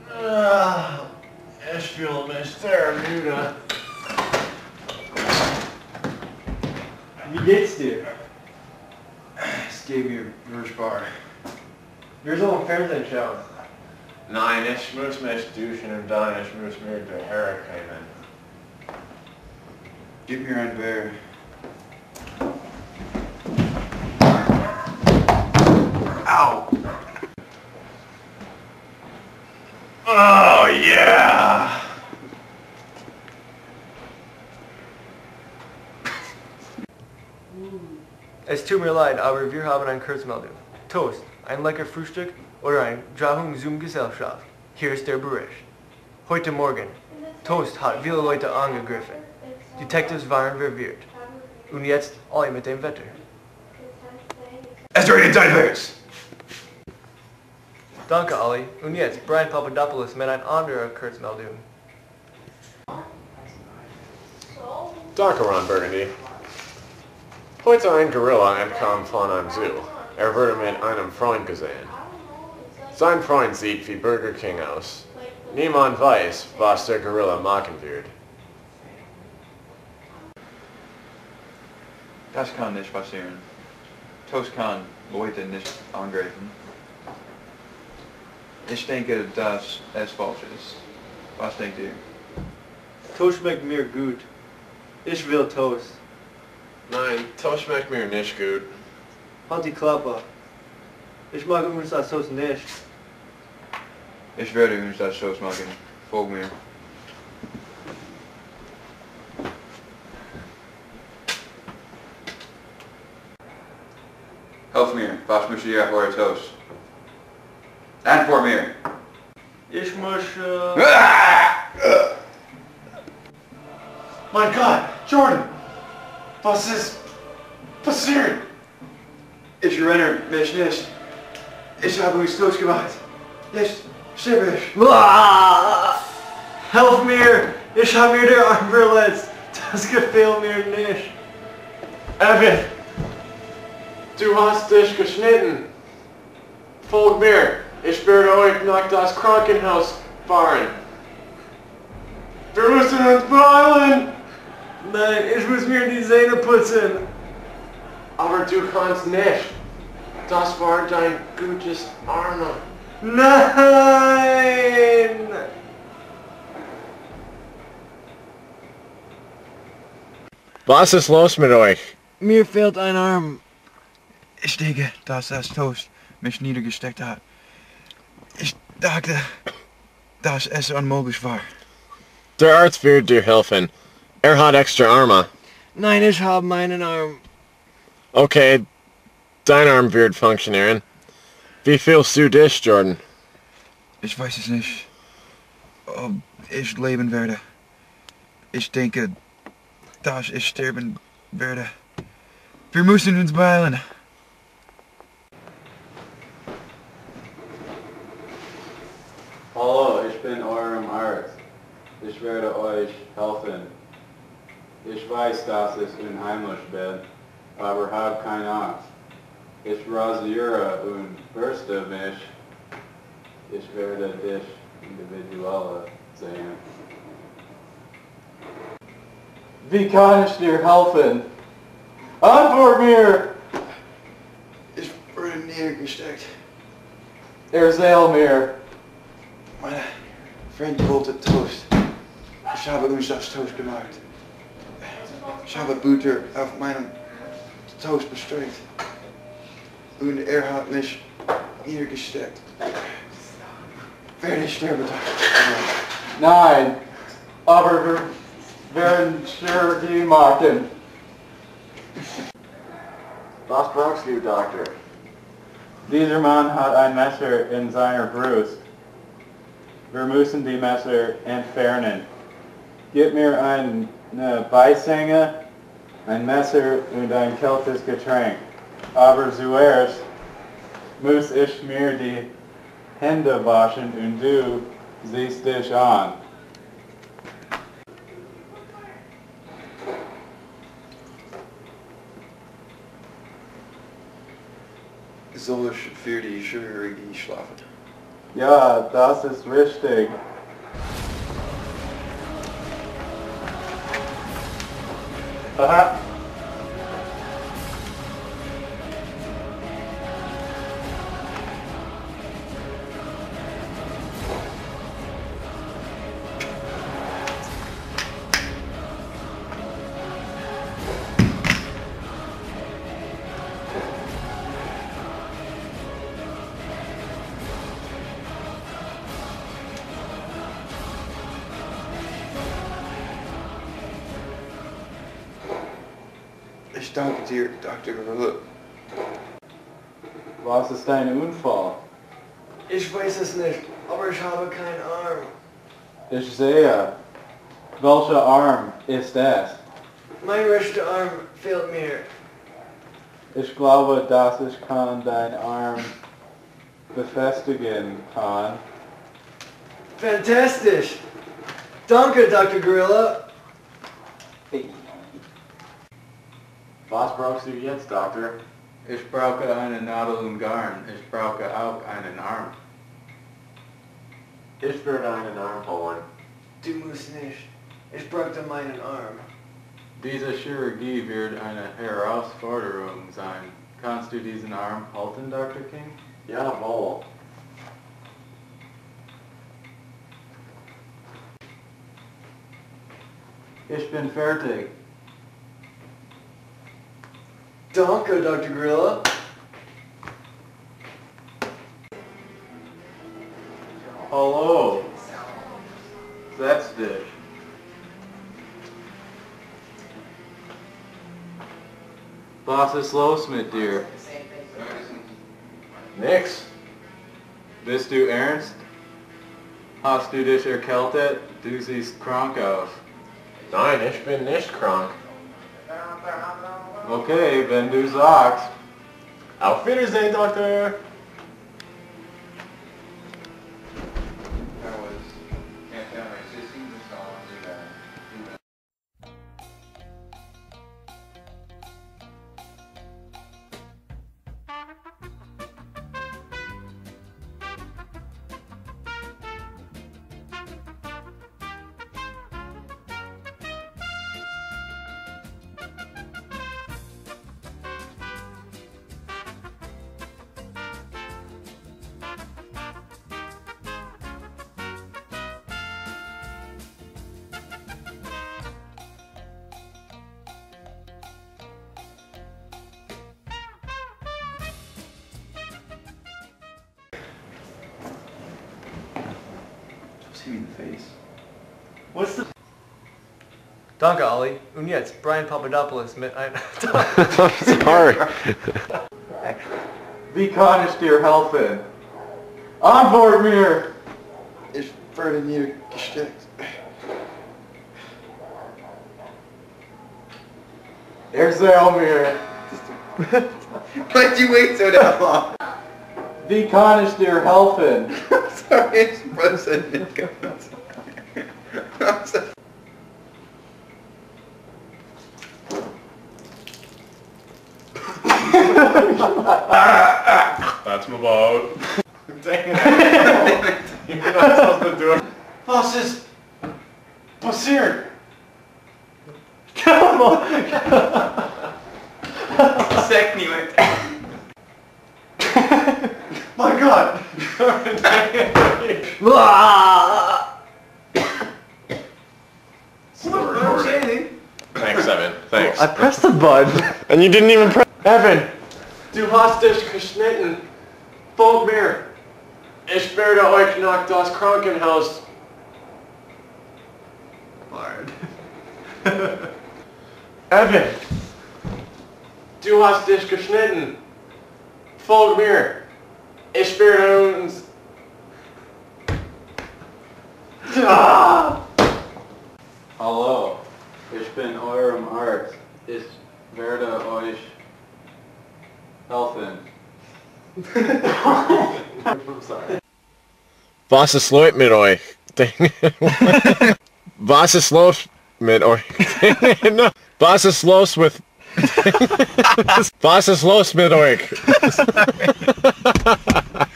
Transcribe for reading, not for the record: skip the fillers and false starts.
Ich fühle mich sehr müde. Wie geht's dir? Es geht mir furchtbar. Wir sollen Fernsehen schauen. Nein, ich muss mich duschen und dann ich muss mir die Haare kämmen. Gib mir ein Bier. Au! Oh yeah! Es tut mir leid, aber wir haben eine Kurzmeldung. Toast, ein lecker Frühstück oder ein Drahung zum Gesellschaft. Hier ist der Bericht. Heute Morgen. Toast hat viele Leute angegriffen. Detectives waren verwirrt. Und jetzt alle mit dem Wetter. Es regnet seitwärts! Danke, Ali. Und jetzt Brian Papadopoulos mit einer anderen Kurzmeldung. Danke, Ron Burgundy. Heute ein Gorilla entkam von einem Zoo. Wurde mit einem Freund gesehen. Sein Freund sieht wie Burger King aus. Niemand weiß, was der Gorilla machen wird. Das kann nicht passieren. Toast kann Leute nicht angreifen. Ich denke, dass es falsch ist. Was denkt ihr? Toast schmeckt mir gut. Ich will Toast. Nein, Toast schmeckt mir nicht gut. Halt die Klappe. Ich mag übrigens das Toast nicht. Ich werde uns das Toast machen. Folg mir. Helf mir, was müsst ihr für Toast? Antwort mir! Ich muss, Mein Gott, Jordan! Was ist passiert? Ich erinnere mich nicht. Ich habe uns Toast gemacht. Jetzt sterbe ich. Helf mir! Ich habe mir den Arm verletzt. Das gefällt mir nicht. Evan! Du hast dich geschnitten. Folgt mir. Ich werde euch nach das Krankenhaus fahren. Wir müssen uns beeilen. Nein, ich muss mir die Zähne putzen. Aber du kannst nicht. Das war dein gutes Arme. Nein! Was ist los mit euch? Mir fehlt ein Arm. Ich denke, dass das Toast mich niedergesteckt hat. Ich dachte, dass es unmöglich war. Der Arzt wird dir helfen. Hat extra Arme. Nein, ich habe meinen Arm. Okay, dein Arm wird funktionieren. Wie fühlst du dich, Jordan? Ich weiß es nicht, ob ich leben werde. Ich denke, dass ich sterben werde. Wir müssen uns beeilen. Hallo, ich bin eurem Arzt. Ich werde euch helfen. Ich weiß, dass ich unheimlich bin, aber hab keine Angst. Ich rasiere und bürste mich. Ich werde dich individuell sehen. Wie kann ich dir helfen? Antwort mir! Ich wurde niedergesteckt. Erzähl mir. Meine Freund wollte Toast. Ich habe uns das Toast gemacht. Ich habe Butter auf meinem Toast bestreut. Und hat mich niedergesteckt. Werde ich sterben? Nein, aber wir werden Chirurgie machen. Was brauchst du, Doktor? Dieser Mann hat ein Messer in seiner Brust. Wir müssen die Messer entfernen. Gib mir eine Beißzange, ein Messer und ein kaltes Getränk. Aber zuerst muss ich mir die Hände waschen und du siehst dich an. Soll ich für die Chirurgie schlafen? Ja, das ist richtig. Aha. Ich danke dir, Dr. Gorilla. Was ist dein Unfall? Ich weiß es nicht, aber ich habe keinen Arm. Ich sehe. Welcher Arm ist das? Mein rechter Arm fehlt mir. Ich glaube, dass ich kann deinen Arm befestigen kann. Fantastisch! Danke, Dr. Gorilla. Was brauchst du jetzt, Doktor? Ich brauche eine Nadel und Garn. Ich brauche auch einen Arm. Ich würde einen Arm holen. Du musst nicht. Ich brauchte meinen Arm. Diese Chirurgie wird eine Herausforderung sein. Kannst du diesen Arm halten, Dr. King? Jawohl. Ich bin fertig. Danke, Dr. Gorilla. Hallo. Setz dich. Was ist los mit dir? Nix. Bist du ernst? Hast du dich erkältet? Du siehst krank aus. Nein, ich bin nicht krank. Okay, wenn du sagst. Auf Wiedersehen, Doktor. Just hit me in the face. What's the... Danke, Ollie. Und jetzt, Brian Papadopoulos mit ein... Sorry. Wie kann ich dir helfen? Antwort mir! Ich werde niedergesteckt. Erzähl mir! Why'd you wait so damn long? Wie kann ich dir helfen? Sorry, ich frozen. I'm sorry. That's my boat. Dang it. You're not supposed to do it. Was ist passiert? Come on! Sek niemand. My God! Thanks, Evan. Thanks. I pressed the button. And you didn't even press. Evan, du hast dich geschnitten. Folg mir. Ich werde euch nach das Krankenhaus. Bard. Evan, du hast dich geschnitten. Folg mir. Ich werde uns. Hallo, ich bin eurem Arzt. Ich werde euch helfen. I'm sorry. Was ist los mit euch? Was ist los mit euch? No. Was ist los with... Was ist los mit euch?